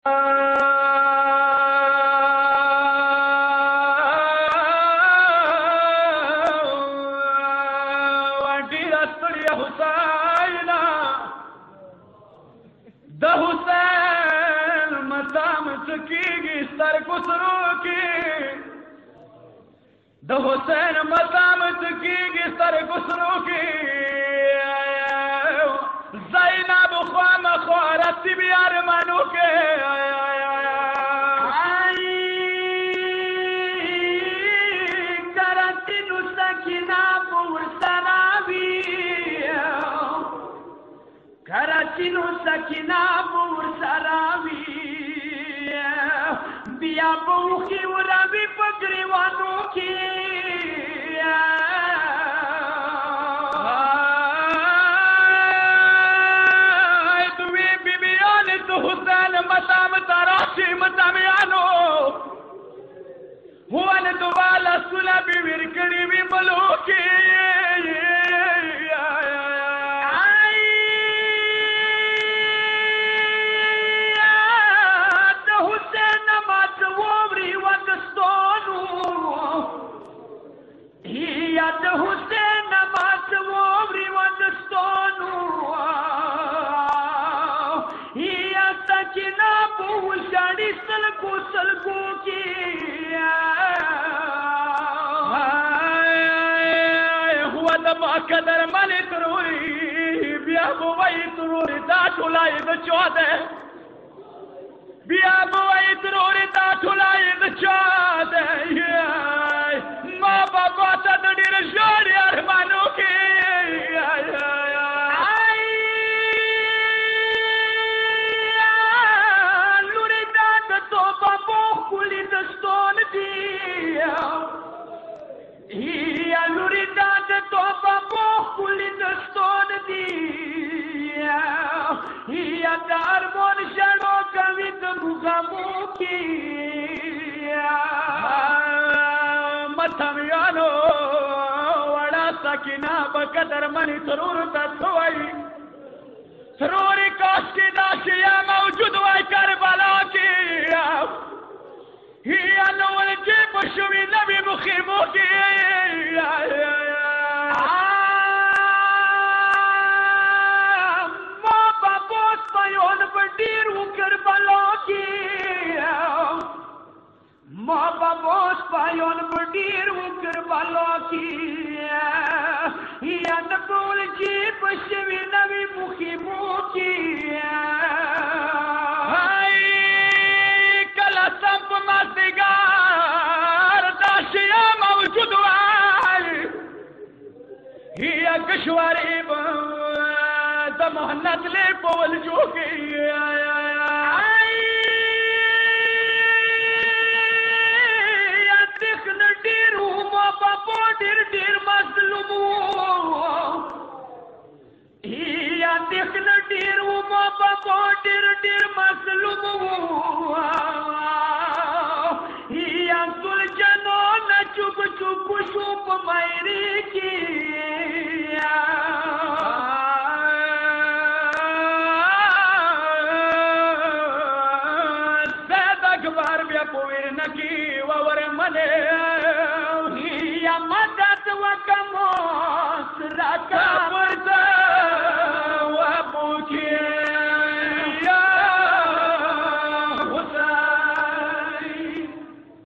د حسین مطامت کیگی سر گسرو کی زینب خوام خوارتی بیار منو کے کرتی نو سکینہ پور سراوی کرتی نو سکینہ پور سراوی بیا بوخی و روی پگریوانو کی دوی بی بیان تو حسین مطام تراشی مطامیانو ہوان دوالا سلا بی ورکڑی بی ملوکی حسین نماز ووری وندستونو یا سکینہ بوشانی سلگو سلگو کی ہوا دبا قدر منی تروری بیا بوائی تروری دا ٹھولائی دا چودے بیا بوائی تروری دا ٹھولائی دا چودے ماں بابا تا دیر شوری ارمانو کی لوری داد تو بابو کلی دستون دی لوری داد تو بابو کلی دستون دی دار مون شڑو کبھی تو غمو کی مطامیانو وڑا سکینہ بقدر منی سرور تتوائی سروری کاش کی داشیا موجود وائی کربلا کی ہی انول جی بشوی نبی مخیمو کی ماں بابوس پیون بڑیر و کربلا کی ماں بابوس پایون بڑیر و کربلا کی یا نبول جی بشوی نوی مخیمو کی کلا سمپ مازدگار داشیا موجود وائی یا کشواری دا محنت لے پول جو کی دیر دیر مظلومو یا دیکھنا دیر و ماں بابا دیر دیر مظلومو یا سل جنو نا چوب چوب شوب میری کی زید اکبر بیا پویر نکی وور منے مدد و کموس رکا برزا